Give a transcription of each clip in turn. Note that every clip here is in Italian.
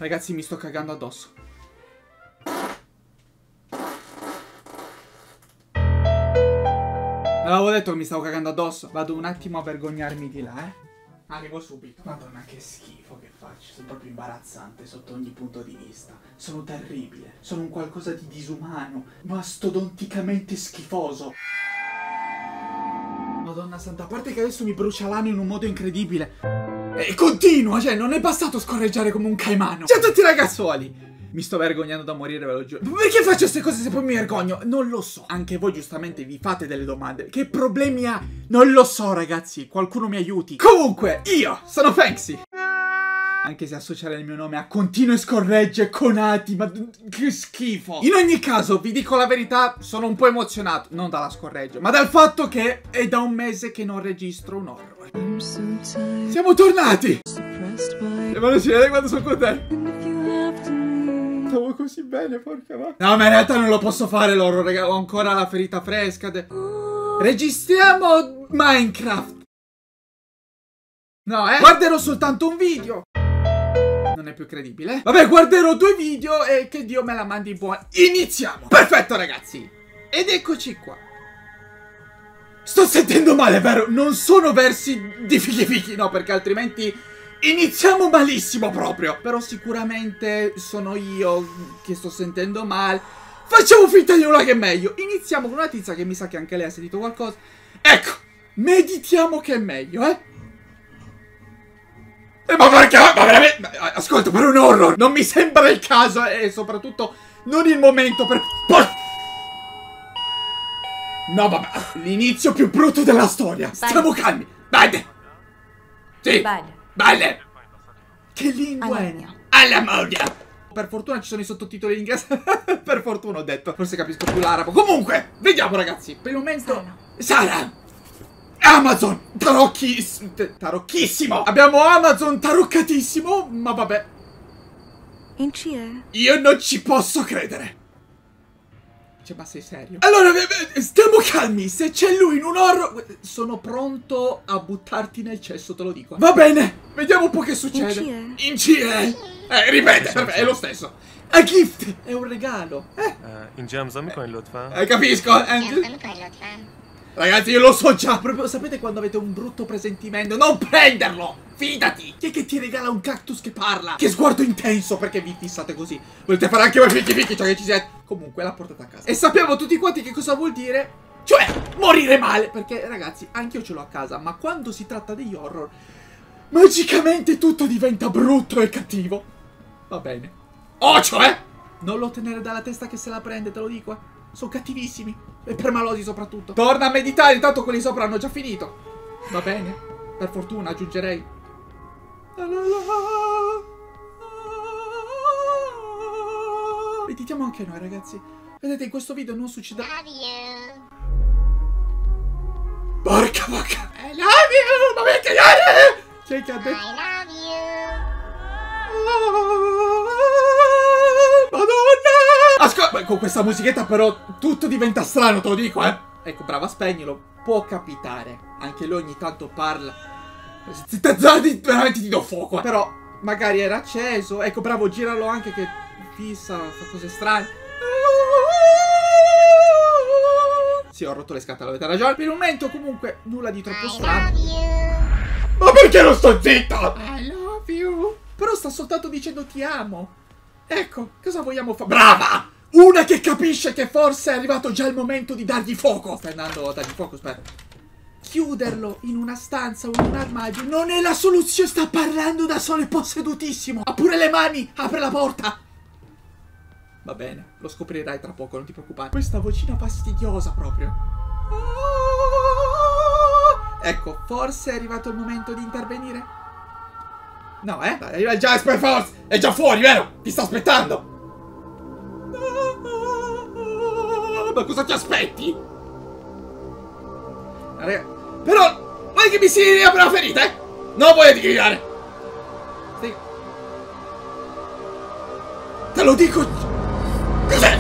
Ragazzi, mi sto cagando addosso. L'avevo detto che mi stavo cagando addosso. Vado un attimo a vergognarmi di là, Arrivo subito. Madonna, che schifo che faccio. Sono proprio imbarazzante sotto ogni punto di vista. Sono terribile. Sono un qualcosa di disumano, mastodonticamente schifoso. Madonna santa, a parte che adesso mi brucia l'ano in un modo incredibile. E continua, cioè non è bastato scorreggiare come un caimano. Ciao a tutti ragazzuoli. Mi sto vergognando da morire, ve lo giuro. Perché faccio queste cose se poi mi vergogno? Non lo so. Anche voi giustamente vi fate delle domande. Che problemi ha? Non lo so ragazzi, qualcuno mi aiuti. Comunque, io sono Fanxy. Anche se associare il mio nome a continue scorregge, conati, ma che schifo. In ogni caso, vi dico la verità, sono un po' emozionato. Non dalla scorreggio, ma dal fatto che è da un mese che non registro un horror. Siamo tornati! E ma non si vede quando sono contento. Stavo così bene, porca va. No, ma in realtà non lo posso fare l'horror, raga. Ho ancora la ferita fresca. Registriamo Minecraft. No, guarderò soltanto un video. Non è più credibile. Vabbè, guarderò 2 video e che Dio me la mandi buona. Iniziamo. Perfetto, ragazzi. Ed eccoci qua. Sto sentendo male, vero? Non sono versi di fichi, no, perché altrimenti iniziamo malissimo proprio. Però sicuramente sono io che sto sentendo male. Facciamo finta di nulla che è meglio. Iniziamo con una tizia che mi sa che anche lei ha sentito qualcosa. Ecco, meditiamo che è meglio, ma perché? Ma veramente? Ascolta, per un horror non mi sembra il caso e soprattutto non il momento per... No, vabbè, l'inizio più brutto della storia. Stiamo calmi. Bene. Sì. Bene. Che lingua è? Alamonia. Per fortuna ci sono i sottotitoli in inglese. Per fortuna ho detto. Forse capisco più l'arabo. Comunque, vediamo ragazzi. Per il momento... Sara. Amazon tarocchissimo. Abbiamo Amazon taroccatissimo. Ma vabbè. Io non ci posso credere. Cioè, ma sei serio? Allora, stiamo calmi. Se c'è lui in un horror, sono pronto a buttarti nel cesso, te lo dico. Va bene, vediamo un po' che succede. Incie. Ripete, è lo stesso. A gift, è un regalo. Capisco. Ragazzi, io lo so già. Proprio, sapete quando avete un brutto presentimento? Non prenderlo! Fidati! Chi è che ti regala un cactus che parla? Che sguardo intenso, perché vi fissate così? Volete fare anche voi fichi, cioè che ci siete? Comunque, l'ha portata a casa. E sappiamo tutti quanti che cosa vuol dire? Cioè, morire male! Perché, ragazzi, anche io ce l'ho a casa, ma quando si tratta degli horror, magicamente tutto diventa brutto e cattivo. Va bene. Oh, cioè! Non lo tenere dalla testa che se la prende, te lo dico, Sono cattivissimi. E permalosi soprattutto. Torna a meditare, intanto quelli sopra hanno già finito. Va bene? Per fortuna, aggiungerei. Meditiamo anche noi, ragazzi. Vedete, in questo video non succederà. Porca vacca. I love you. Ma perché? Chi è che ha detto? I love you. Madonna. Ascolta, con questa musichetta però tutto diventa strano, te lo dico, Ecco, brava, spegnilo. Può capitare. Anche lui ogni tanto parla. Veramente ti do fuoco, Però magari era acceso. Ecco, bravo, giralo anche che fissa, fa cose strane. Sì, ho rotto le scatole, avete ragione. Per il momento comunque nulla di troppo strano. Ma perché non sto zitto? I love you. Però sta soltanto dicendo ti amo. Ecco, cosa vogliamo fare? Brava! Una che capisce che forse è arrivato già il momento di dargli fuoco. Stai andando a dargli fuoco, aspetta. Chiuderlo in una stanza o in un armadio non è la soluzione. Sta parlando da solo, è possedutissimo. Ha pure le mani, apre la porta. Va bene, lo scoprirai tra poco, non ti preoccupare. Questa vocina fastidiosa proprio. Ecco, forse è arrivato il momento di intervenire. No, Dai, arriva il Jasper forse. È già fuori, vero? Ti sta aspettando. Ma cosa ti aspetti? Però, vuoi che mi si riapra la ferita, Non voglio gridare. Te lo dico. Cos'è?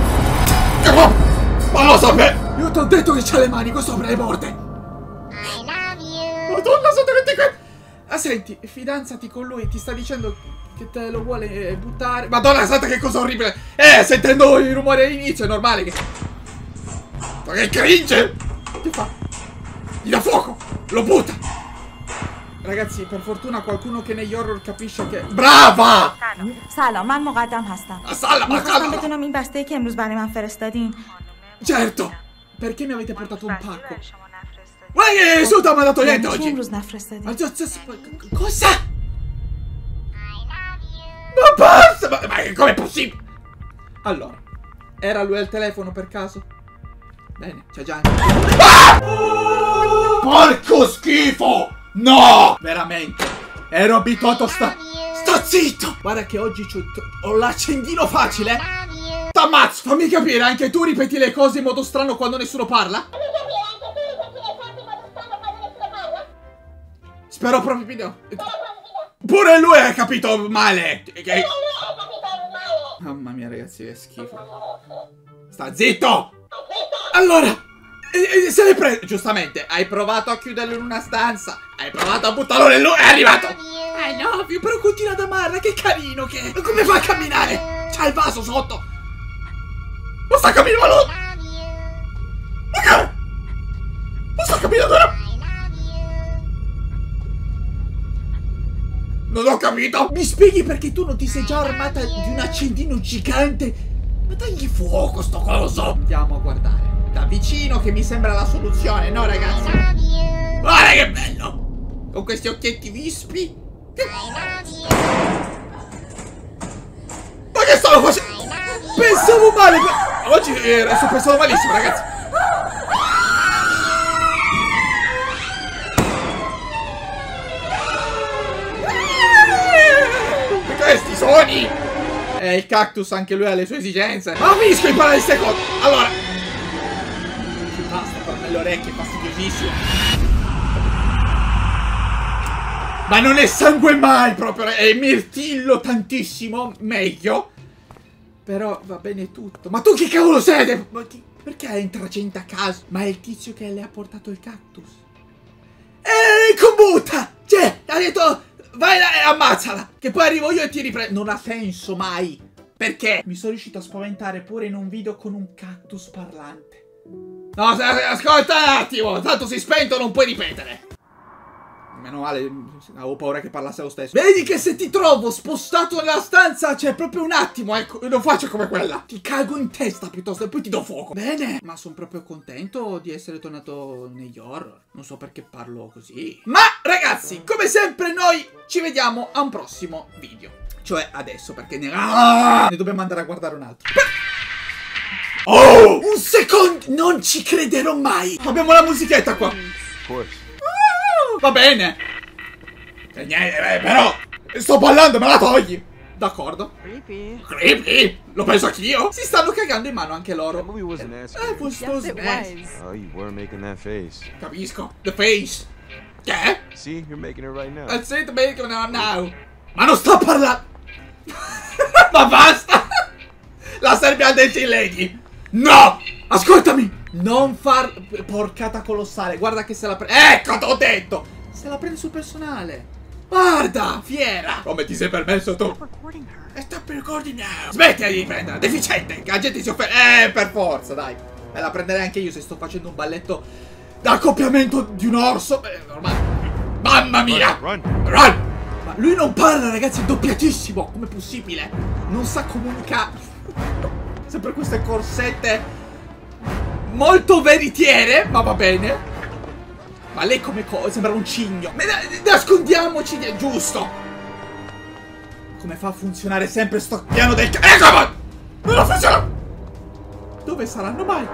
Ma lo sapevo! Io ti ho detto che c'ha le mani, questo apre le porte. I love you. Madonna, sono tutti qui. Ah, senti, fidanzati con lui, ti sta dicendo che te lo vuole buttare. Madonna santa, che cosa orribile. Sentendo il rumore all'inizio è normale che... Ma che cringe! Che fa? Gli dà fuoco! Lo butta! Ragazzi, per fortuna qualcuno che negli horror capisce che... Brava! سلام من مقدم هستم. Salam, میخواستم بدونم این بسته‌ای که امروز برای من فرستادین. Certo! Perché mi avete portato un pacco? Guarda che nessuno mi ha dato niente oggi! امروز نفرستادین. Cosa? Ma basta! Ma com'è possibile? Allora, era lui al telefono per caso? Bene, c'è già anche... Ah! Porco schifo! No! Veramente. Ero abituato a sta zitto! Guarda che oggi ho l'accendino facile. T'ammazzo! Fammi capire, anche tu ripeti le cose in modo strano quando nessuno parla? Spero proprio di no. Pure lui ha capito male. Mamma mia ragazzi, che schifo. Sta zitto! Allora, se l'è preso. Giustamente, hai provato a chiuderlo in una stanza. Hai provato a buttarlo nel è arrivato. I love you, però continua ad amarla, che carino che è. Come fa a camminare? C'ha il vaso sotto. Ma sta camminando. Ma sta camminando. Non ho capito. Mi spieghi perché tu non ti sei già armata di un accendino gigante? Ma dagli fuoco sto coso. Andiamo a guardare da vicino, che mi sembra la soluzione, no ragazzi? Guarda che bello! Con questi occhietti vispi. Ma che stavo facendo? Pensavo male. Oggi sto pensando malissimo, ragazzi. Questi suoni! Il cactus anche lui ha le sue esigenze. Ma finisco di parlare di ste cose. Allora, basta per le orecchie, fastidiosissimo. Ma non è sangue mai proprio. È mirtillo tantissimo. Meglio. Però va bene tutto. Ma tu che cavolo sei? Perché entra gente a caso? Ma è il tizio che le ha portato il cactus. Combutta! Cioè, ha detto... Vai là e ammazzala, che poi arrivo io e ti riprendo. Non ha senso mai. Perché? Mi sono riuscito a spaventare pure in un video con un cactus parlante. No, ascolta un attimo. Tanto si è spento, non puoi ripetere. Meno male, avevo paura che parlasse lo stesso. Vedi che se ti trovo spostato nella stanza, c'è proprio un attimo, ecco. Non faccio come quella. Ti cago in testa piuttosto e poi ti do fuoco. Bene. Ma sono proprio contento di essere tornato negli horror. Non so perché parlo così. Ma ragazzi, come sempre noi ci vediamo a un prossimo video. Cioè adesso, perché ne dobbiamo andare a guardare un altro. Oh! Un secondo! Non ci crederò mai! Abbiamo la musichetta qua. Va bene. E niente, però sto ballando, me la togli. D'accordo. Creepy. Creepy? Lo penso anch'io. Si stanno cagando in mano anche loro. That movie wasn't as Yes, it was. Oh, you were making that face. Capisco. The face. Che? See, you're making it right now. That's it, bacon now. Ma non sto parlando. Ma basta. La Serbian Dating Lady. No. Ascoltami. Non far... Porcata colossale. Guarda che se la prende... Ecco, t'ho detto. Se la prende sul personale. Guarda, fiera. Come ti sei permesso tu? Stop recording now. Smettila di prendere. Deficiente. Che la gente si offende. Per forza, dai. Me la prenderei anche io se sto facendo un balletto d'accoppiamento di un orso. Normale. Mamma mia. Run. Ma lui non parla, ragazzi. È doppiatissimo. Com'è possibile? Non sa comunicare. Sempre queste corsette molto veritiere, ma va bene. Ma lei come cosa? Sembra un cigno. Nascondiamoci, giusto. Come fa a funzionare sempre sto piano del ecco! Non funziona! Dove saranno mai?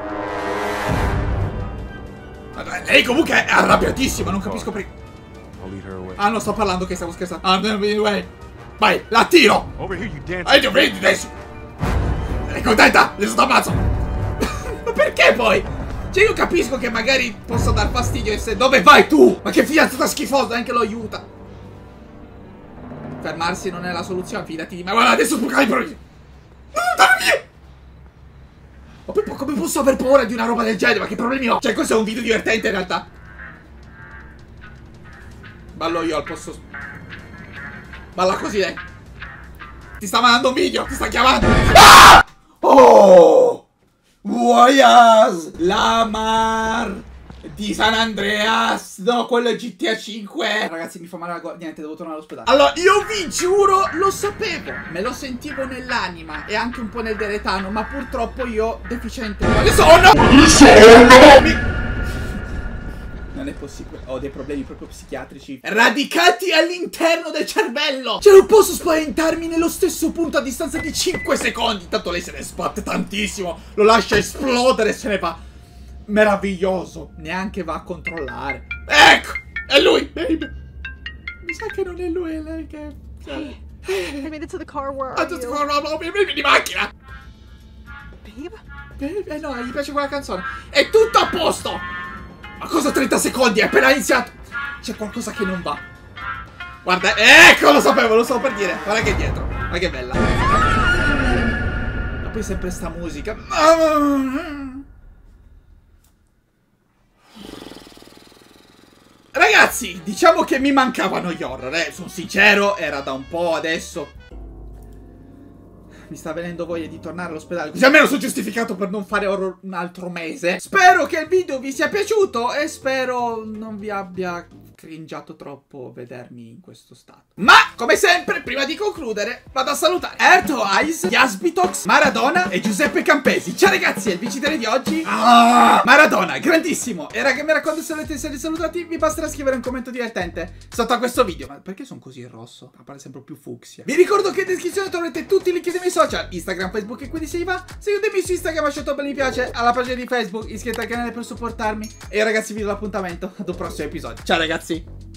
Lei comunque è arrabbiatissima, non capisco perché. Ah, non sto parlando, che stavo scherzando. Anyway. Vai, la tiro! Over here, you dance. Ti prendi adesso! È contenta? Adesso t'ammazzo! Ma perché poi? Cioè io capisco che magari possa dar fastidio se... Dove vai tu? Ma che fidanzata schifosa, anche lo aiuta. Fermarsi non è la soluzione, fidati di me. Guarda, adesso tu cai per... Ma poi come posso aver paura di una roba del genere? Ma che problemi ho? Cioè questo è un video divertente in realtà. Ballo io al posto... Balla così, lei. Ti sta mandando un video, ti sta chiamando. Ah! Oh! Voyage! Lamar di San Andreas. No, quello è GTA 5. Ragazzi, mi fa male la gola. Niente, devo tornare all'ospedale. Allora, io vi giuro, lo sapevo. Me lo sentivo nell'anima e anche un po' nel deretano. Ma purtroppo io deficiente. Quali sono? Non è possibile, ho dei problemi proprio psichiatrici radicati all'interno del cervello. Cioè non posso spaventarmi nello stesso punto a distanza di 5 secondi. Tanto lei se ne sbatte tantissimo, lo lascia esplodere e se ne va. Meraviglioso. Neanche va a controllare. Ecco, è lui, baby. Mi sa che non è lui, è lei che... I made it to the car, where are you? Di macchina. Babe? No, gli piace quella canzone. È tutto a posto. Ma cosa 30 secondi? È appena iniziato. C'è qualcosa che non va. Guarda, ecco, lo sapevo, lo stavo per dire. Guarda che è dietro. Ma che bella. Ma poi sempre sta musica. Ragazzi, diciamo che mi mancavano gli horror, sono sincero, era da un po' adesso. Mi sta venendo voglia di tornare all'ospedale, così almeno sono giustificato per non fare horror un altro mese. Spero che il video vi sia piaciuto e spero non vi abbia cringiato troppo vedermi in questo stato. Ma, come sempre, prima di concludere, vado a salutare Erto Eyes, Yasbitox, Maradona e Giuseppe Campesi. Ciao ragazzi, è il vincitore di oggi. Maradona, grandissimo. E raga, mi raccomando, se volete essere salutati, vi basterà scrivere un commento divertente sotto a questo video. Ma perché sono così rosso? Appare sempre più fucsia. Vi ricordo che in descrizione troverete tutti i link dei miei social, Instagram, Facebook, e quindi se vi va, seguitemi su Instagram, lasciate un bel mi piace alla pagina di Facebook, iscrivetevi al canale per supportarmi. E io ragazzi vi do l'appuntamento ad un prossimo episodio. Ciao ragazzi.